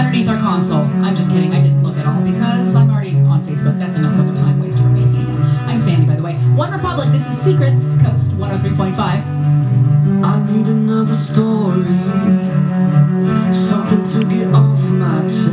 underneath our console. I'm just kidding. I didn't look at all because I'm already on Facebook. That's enough of a time waste for me. I'm Sandy, by the way. ONERepublic, this is Secrets, Coast 103.5. I need another story, something to get off my chest.